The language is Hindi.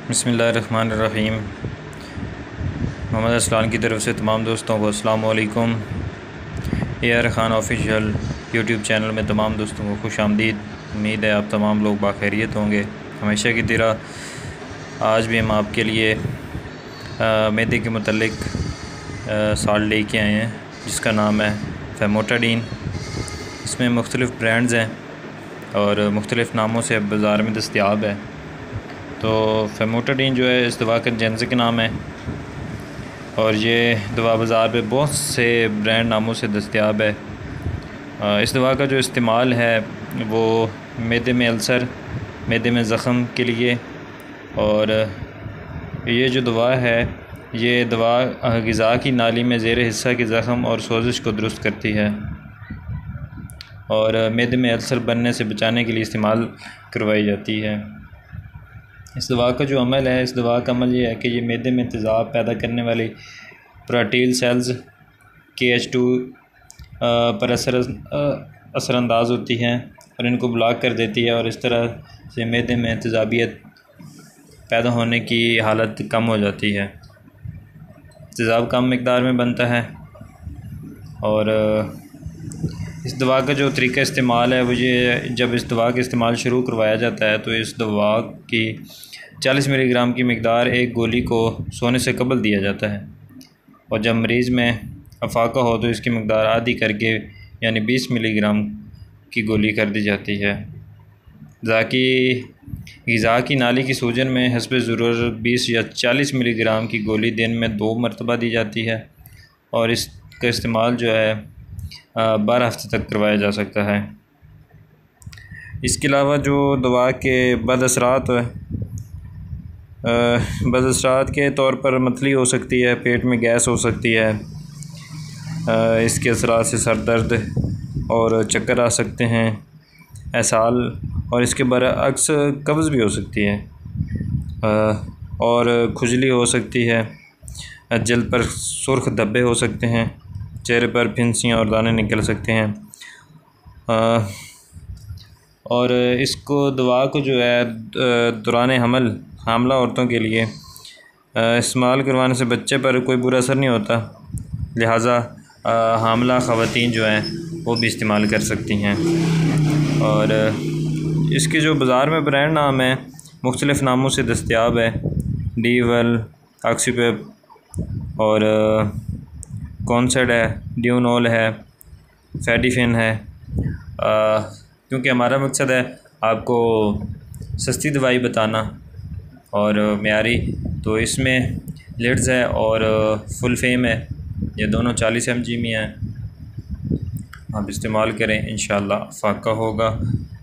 बिस्मिल्लाहिर्रहमानिर्रहीम। मोहम्मद असलान की तरफ से तमाम दोस्तों को अस्सलाम वालेकुम। AR Khan official YouTube channel में तमाम दोस्तों को खुश आमदीद। उम्मीद है आप तमाम लोग बाखैरियत होंगे। हमेशा की तरह आज भी हम आपके लिए मैदे के मुतल्लिक़ साल्ट लेके आए हैं जिसका नाम है फेमोटाडीन। इसमें मुख्तलिफ़ ब्रांड्स हैं और मुख्तलिफ़ नामों से बाज़ार में दस्तयाब है। तो फेमोटाडीन जो है इस दवा का जेनेरिक नाम है और ये दवा बाज़ार पे बहुत से ब्रांड नामों से दस्तयाब है। इस दवा का जो इस्तेमाल है वो मैदे में अल्सर, मैदे में ज़ख़म के लिए, और ये जो दवा है ये दवा ग़िज़ा की नाली में ज़ेर हिस्सा के ज़ख़म और सोजिश को दुरुस्त करती है और मैदे में अल्सर बनने से बचाने के लिए इस्तेमाल करवाई जाती है। इस दवा का जो अमल है, इस दवा का अमल ये है कि ये मैदे में तेज़ाब पैदा करने वाली प्रोटील सेल्स KH2 पर असरअंदाज होती हैं और इनको ब्लॉक कर देती है और इस तरह से मैदे में तेज़ाबियत पैदा होने की हालत कम हो जाती है। तेज़ाब कम मिक़दार में बनता है और इस दवा का जो तरीका इस्तेमाल है वो ये, जब इस दवा का इस्तेमाल शुरू करवाया जाता है तो इस दवा की 40 मिलीग्राम की मिक़दार एक गोली को सोने से कबल दिया जाता है और जब मरीज़ में अफाका हो तो इसकी मिक़दार आधी करके यानी 20 मिलीग्राम की गोली कर दी जाती है। ग़िज़ा की नाली की सूजन में हस्ब ज़रूरत 20 या 40 मिलीग्राम की गोली दिन में 2 मरतबा दी जाती है और इसका इस्तेमाल जो है 12 हफ्ते तक करवाया जा सकता है। इसके अलावा जो दवा के बदअसरात के तौर पर मतली हो सकती है, पेट में गैस हो सकती है, इसके असरात से सर दर्द और चक्कर आ सकते हैं, एसाल, और इसके बरअक्स कब्ज़ भी हो सकती है और खुजली हो सकती है। जल्द पर सुर्ख धब्बे हो सकते हैं, चेहरे पर फिंसियाँ और दाने निकल सकते हैं और इसको दवा को जो है दौरान हामला औरतों के लिए इस्तेमाल करवाने से बच्चे पर कोई बुरा असर नहीं होता, लिहाजा हामला ख़वातीन जो हैं वो भी इस्तेमाल कर सकती हैं। और इसके जो बाज़ार में ब्रांड नाम है मुख्तलिफ़ नामों से दस्तयाब है, डीवल, ऑक्सीपेप और कॉन्सेड है, ड्यूनोल है, फैडिफिन है। क्योंकि हमारा मकसद है आपको सस्ती दवाई बताना और मेयारी, तो इसमें लिड्स है और फुल फेम है, ये दोनों 40 mg में हैं। आप इस्तेमाल करें, इंशाअल्लाह फ़ायदा होगा।